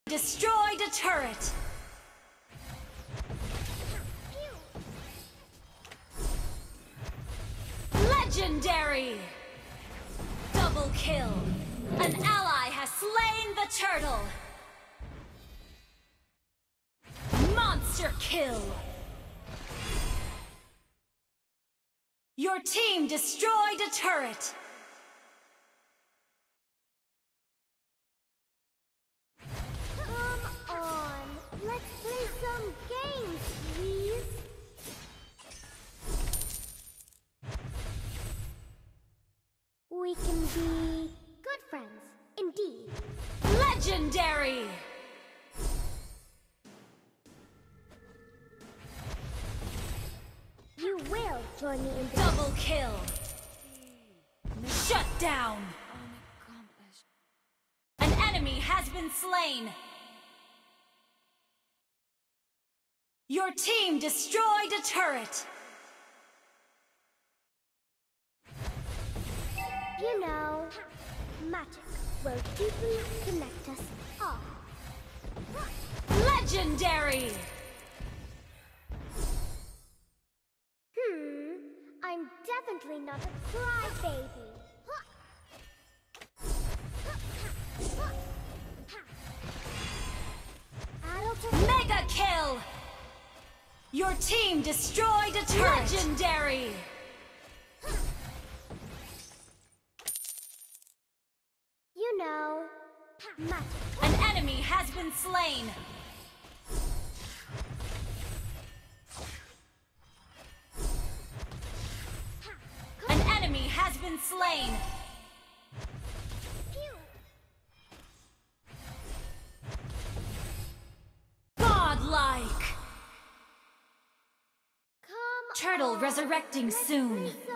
Destroyed a turret. Legendary. Double kill. An ally has slain the turtle. Monster kill. Your team destroyed a turret. Come on, let's play some games, please. We can be good friends, indeed. Legendary. You will join me in Double kill. Shut down. An enemy has been slain. Your team destroyed a turret. You know, magic will deeply connect us all. Legendary. I'm definitely not a crybaby. Mega kill. Your team destroyed a turret. Legendary. You know, magic. An enemy has been slain. An enemy has been slain. Godlike. Come Turtle on, resurrecting let's soon. play some